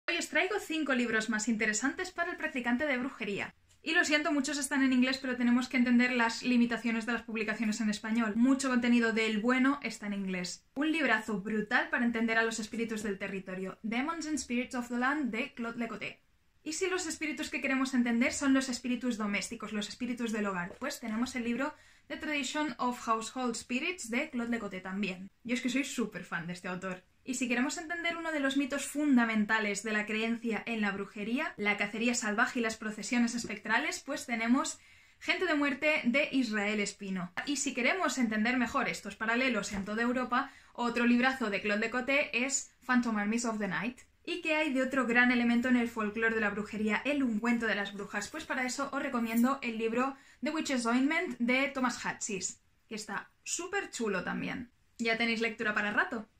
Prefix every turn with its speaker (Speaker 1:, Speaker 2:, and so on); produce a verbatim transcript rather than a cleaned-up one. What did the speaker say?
Speaker 1: Hoy os traigo cinco libros más interesantes para el practicante de brujería. Y lo siento, muchos están en inglés, pero tenemos que entender las limitaciones de las publicaciones en español. Mucho contenido del bueno está en inglés. Un librazo brutal para entender a los espíritus del territorio. Demons and Spirits of the Land, de Claude Lecoté. Y si los espíritus que queremos entender son los espíritus domésticos, los espíritus del hogar, pues tenemos el libro The Tradition of Household Spirits, de Claude Lecoté también. Yo es que soy súper fan de este autor. Y si queremos entender uno de los mitos fundamentales de la creencia en la brujería, la cacería salvaje y las procesiones espectrales, pues tenemos Gente de Muerte, de Israel Espino. Y si queremos entender mejor estos paralelos en toda Europa, otro librazo de Claude Lecoté es Phantom Armies of the Night. ¿Y qué hay de otro gran elemento en el folclore de la brujería, el ungüento de las brujas? Pues para eso os recomiendo el libro The Witch's Ointment, de Thomas Hatsis, que está súper chulo también. Ya tenéis lectura para rato.